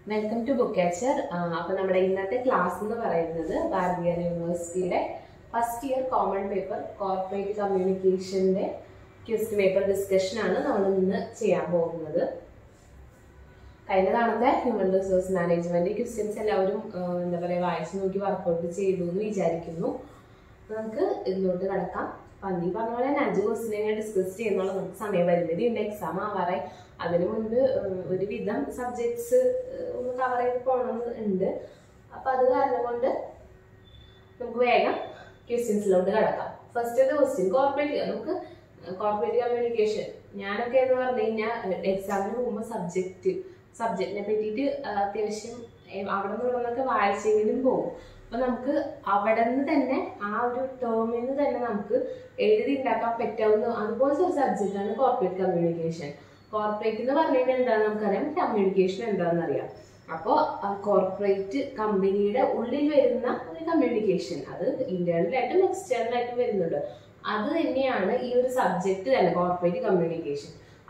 Welcome to Book Catcher. Our class is Bharathiar University first year common paper corporate communication question paper discussion. Human resource management questions Pandi Panola and Angelos discussed in some exam. With them subjects cover questions. First question corporate communication. Exam subject So, we subject corporate communication. Corporate communication. Corporate company communication. That is internal and external. That is subject corporate communication.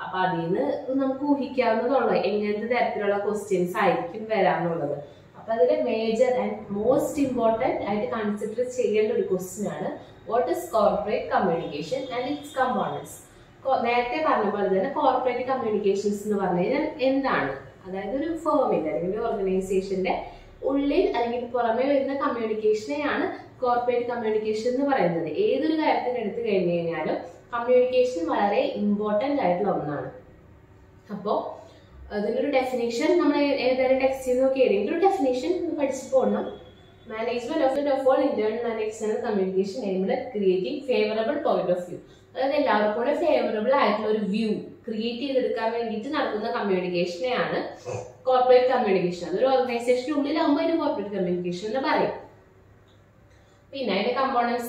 Questions major and most important I consider question what is corporate communication and its components. Corporate communications is a firm organization communication corporate communication communication is important. The definition, management of all internal and external communication aimed at creating favorable point of view. That is favorable view created communication corporate communication. The organization corporate communication. Components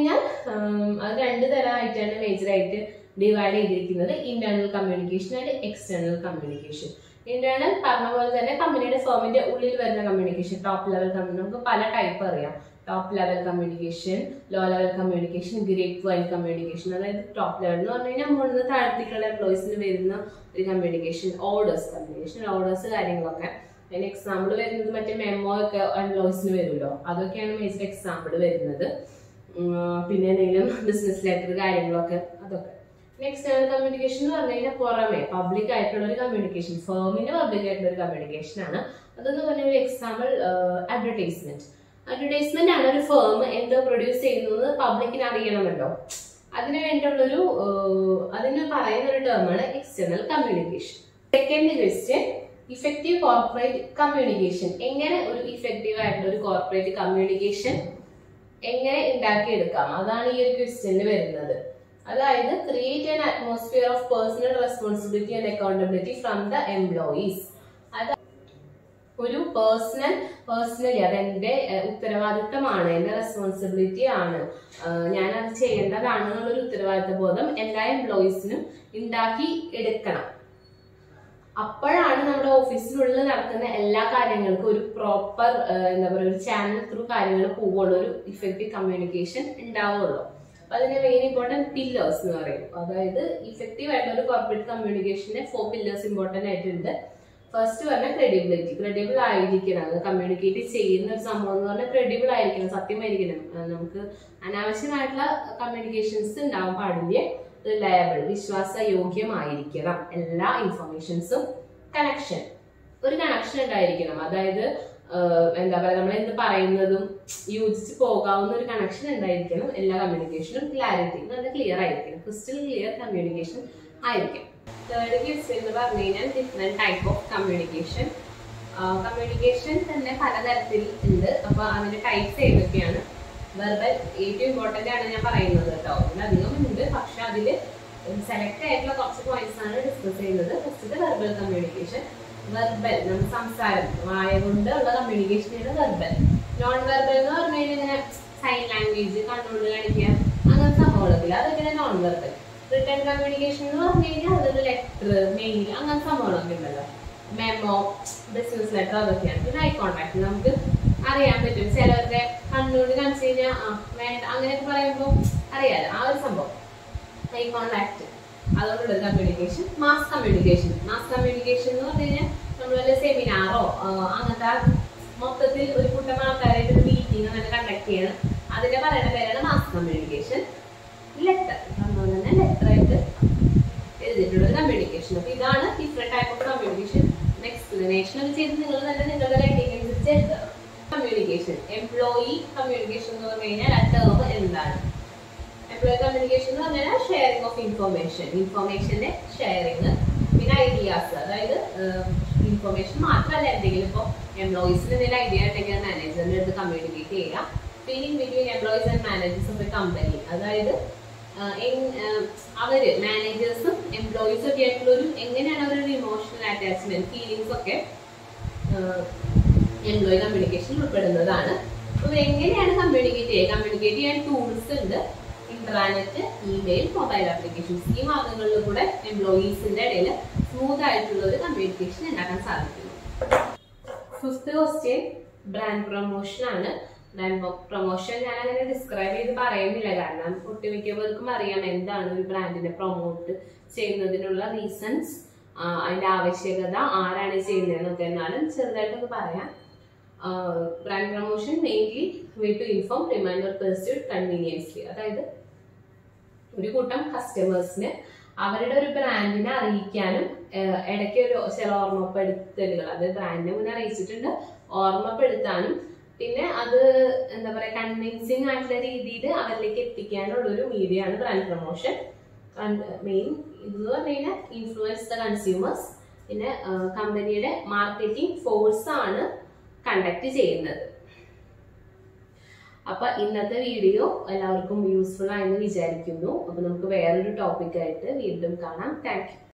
major divided internal communication and external communication. Internal company firm communication, top level communication, top level communication, low level communication, grade-wise communication. Top level employees communication, orders communication, orders an example memo employees major example business letter. External communication is public communication. Firm is public communication. That is example advertisement. Advertisement is a firm that produces public. That is term external communication. Second question, effective corporate communication. Effective corporate communication that is question. That is create an atmosphere of personal responsibility and accountability from the employees. That is personally responsibility office proper channel through effective communication. That is very important pillars. Effective corporate communication, 4 pillars important. First one is credibility. Credible communicate credible communications reliable information connection. Connection used connection communication clarity clear crystal clear communication. Third is different type of communication. Communication types verbal important select points discuss verbal communication. Verbal, communication is verbal. Non-verbal sign language, non-verbal. Written communication is letter, mail, memo, business letter, eye contact. Eye contact. Communication, mass communication. Mass communication നമ്മളൊരു സെമിനാറോ അങ്ങനത്തെ മൊത്തത്തിൽ ഒരു കൂട്ടം ആൾക്കാരായിട്ട് ഒരു meeting അങ്ങനെ conduct ചെയ്യണം. അതിന്റെ പറയുന്ന പേരാണ് മാസ് കമ്മ്യൂണിക്കേഷൻ. ലെറ്റർ അതുപോലെ തന്നെ ലെറ്റർ ആയിട്ട് എഴുതിയിട്ടുള്ള കമ്മ്യൂണിക്കേഷൻ. അപ്പൊ ഇതാണ് different type of communication. Explanation ഒക്കെ ചെയ്ത് നിങ്ങൾ തന്നെ നിങ്ങളുടെ റൈറ്റിംഗ് അനുസരിച്ച് എഴുതുക. കമ്മ്യൂണിക്കേഷൻ, എംപ്ലോയി കമ്മ്യൂണിക്കേഷൻ എന്ന് പറഞ്ഞു കഴിഞ്ഞാൽ ആ ടേം എന്താണ്? എംപ്ലോയി കമ്മ്യൂണിക്കേഷൻ എന്ന് പറഞ്ഞാൽ ഷെയറിംഗ് ഓഫ് ഇൻഫർമേഷൻ, ഇൻഫർമേഷന്റെ ഷെയറിംഗ്, പിന്നെ ഐഡിയാസ്, അതായത് ഇൻഫർമേഷൻ മാത്രമല്ല, എന്തെങ്കിലും ഇപ്പോൾ എംപ്ലോയീസിന് എന്തെങ്കിലും ഐഡിയ ഉണ്ടെങ്കിൽ മാനേജറിന്റെ അടുത്ത് കമ്മ്യൂണിക്കേറ്റ് ചെയ്യുക. Feeling between employees and managers of a company, അതായത് അവര് മാനേജേഴ്സും എംപ്ലോയീസും ഒക്കെ ആയിട്ടുള്ള ഒരു എങ്ങനെയാണ് അവരൊരു ഇമോഷണൽ അറ്റാച്ച്മെന്റ് ഫീലിംഗ്സ് ഒക്കെ എംപ്ലോയി കമ്മ്യൂണിക്കേഷൻ ഉൾപ്പെടുന്നതാണ്. അപ്പൊ എങ്ങനെയാണ് കമ്മ്യൂണിക്കേറ്റ് ചെയ്യുക? കമ്മ്യൂണിക്കേറ്റ് ചെയ്യാൻ ടൂൾസ് ഉണ്ട്, ഇന്റർനെറ്റ്, ഇമെയിൽ, മൊബൈൽ ആപ്ലിക്കേഷൻസ്. ഈ മാർഗങ്ങളിൽ കൂടെ എംപ്ലോയീസിന്റെ ഇടയിൽ സ്മൂത്ത് ആയിട്ടുള്ള ഒരു കമ്മ്യൂണിക്കേഷൻ ഉണ്ടാക്കാൻ സാധിക്കുന്നു. ഫിഫ്ത്ത് ക്വസ്റ്റ്യൻ ബ്രാൻഡ് പ്രൊമോഷൻ ആണ്. ബ്രാൻഡ് പ്രൊമോഷൻ ഞാൻ അങ്ങനെ ഡിസ്ക്രൈബ് ചെയ്ത് പറയുന്നില്ല, കാരണം ഒട്ടുമിക്കവർക്കും അറിയാം എന്താണ് ഒരു ബ്രാൻഡിനെ പ്രൊമോട്ട് ചെയ്യുന്നതിനുള്ള റീസൺസ്, അതിന്റെ ആവശ്യകത, ആരാണ് ചെയ്യുന്നതെന്നൊക്കെ. എന്നാലും ചെറുതായിട്ടൊക്കെ പറയാം. Brand promotion mainly way to inform, remind or persuade conveniently, അതായത് ഒരു കൂട്ടം കസ്റ്റമേഴ്സിന് അവരുടെ ഒരു ബ്രാൻഡിനെ അറിയിക്കാനും ഇടയ്ക്ക് ഒരു ചില ഓർമ്മപ്പെടുത്തലുകൾ, അത് ബ്രാൻഡിനെ മുന്നേ അറിയിച്ചിട്ടുണ്ട്, ഓർമ്മപ്പെടുത്താനും പിന്നെ അത് എന്താ പറയാ കൺവിൻസിങ് ആയിട്ടുള്ള രീതിയിൽ അവരിലേക്ക് എത്തിക്കാനുള്ള ഒരു മീഡിയ ആണ് ബ്രാൻഡ് പ്രൊമോഷൻ. മെയിൻ ഇതെന്ന് പറഞ്ഞു കഴിഞ്ഞാൽ ഇൻഫ്ലുവൻസ് ദ കൺസ്യൂമേഴ്സ്. പിന്നെ കമ്പനിയുടെ മാർക്കറ്റിംഗ് ഫോഴ്സ് ആണ് കണ്ടക്ട് ചെയ്യുന്നത്. അപ്പൊ ഇന്നത്തെ വീഡിയോ എല്ലാവർക്കും യൂസ്ഫുൾ ആയെന്ന് വിചാരിക്കുന്നു. അപ്പൊ നമുക്ക് വേറൊരു ടോപ്പിക്കായിട്ട് വീണ്ടും കാണാം. Thank U.